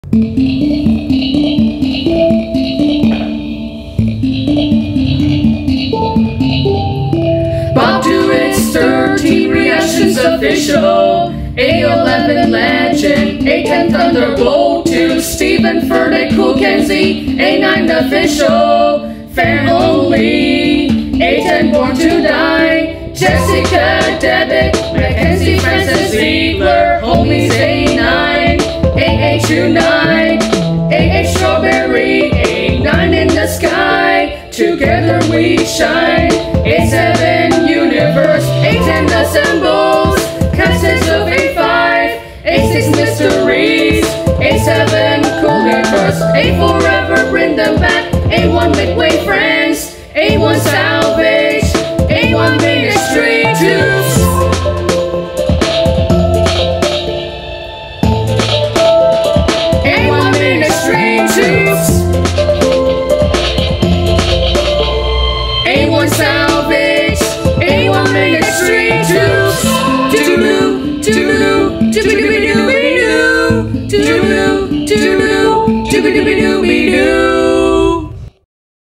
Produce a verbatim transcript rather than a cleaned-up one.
Bob Duits, thirteen reactions official. A eleven legend, A ten thunderbolt, Ft.Steven, Furtick Kool Kenzie, A nine official, fan only, A ten born to die, Jessica, Debit, Mackenzie, Francis, Ziegler, homies A nine, A eight tonight, A eight strawberry, A nine in the sky, together we shine, A seven universe, A ten assembles, cassettes of A five, A six mysteries, A seven culiverse, A forever bring them back, A one midway friends, A one salvage, A one ministry Duits. A one ministry Duits. A one salvage, A one ministry Duits. Doo-doo, doo-doo, doo-doo-doo-doo-doo, doo-doo, doo-doo, doo-doo-doo-doo-doo-doo.